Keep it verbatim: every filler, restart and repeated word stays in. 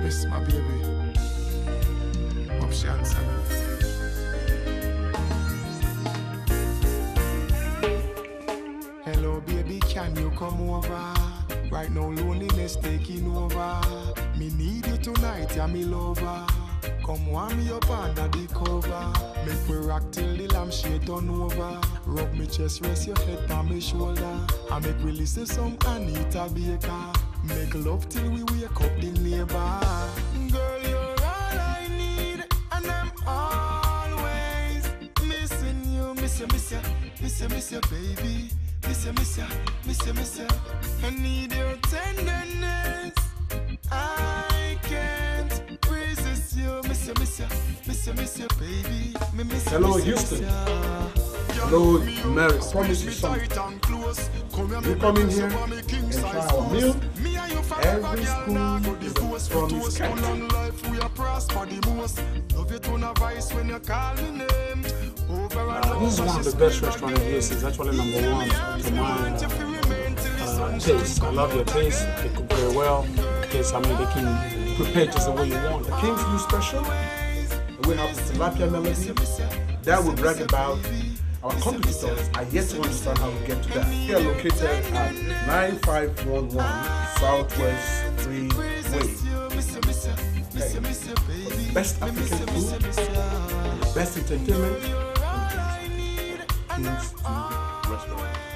Miss my baby. Options. Hello baby, can you come over? Right now loneliness taking over. Me need you tonight, yeah, me lover. Come warm me up under the cover. Make we rock till the lampshade turn over. Rub me chest, rest your head on my shoulder. I make we listen some Anita Baker. Make love till we wake up the neighbor. Girl, you're all I need, and I'm always missing you. Miss you, miss you, miss you, miss you, baby. Miss you, miss you, miss you, miss you. I need your tenderness. I can't resist you. Miss you, miss you, miss you, miss you, baby. Me miss you. Hello, miss you, Houston. miss you. Hello, Mary. I promise you something. You come in here and try our meal. Every spoon is a promise count. Uh, this is one of the best restaurants in Houston. It's actually number one to my uh, uh, taste. I love your taste. They cook very well. Yes, I mean, they can prepare just the way you want. The King's View special, we have the tilapia melody. That will brag about our competitors. I yet to understand how we get to that. We are located at nine five one one Southwest three Way. Okay. For the best African food, the best entertainment, King's View Restaurant.